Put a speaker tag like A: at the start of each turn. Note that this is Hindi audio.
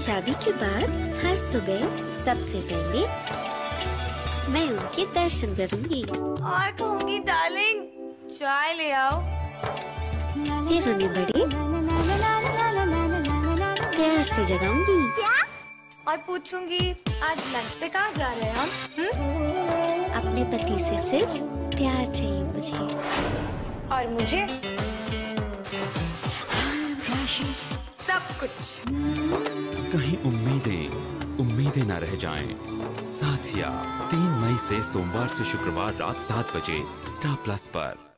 A: शादी के बाद हर सुबह सबसे पहले मैं उनके दर्शन करूंगी
B: और कहूंगी डार्लिंग चाय ले आओ।
A: फिर उन्हें बड़े प्यार से जगाऊंगी।
B: क्या? और पूछूंगी आज लंच पे कहाँ जा रहे हैं हम?
A: अपने पति से सिर्फ प्यार चाहिए मुझे।
B: और मुझे सब कुछ।
C: कहीं उम्मीदें न रह जाएं। साथिया 3 मई से सोमवार से शुक्रवार रात 7 बजे स्टार प्लस पर।